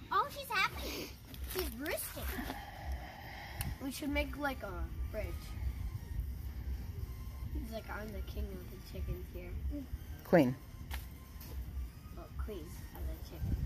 Oh, she's happy. She's roosting. We should make like a bridge. It's like I'm the king of the chickens here. Queen. Well, queen of the chickens.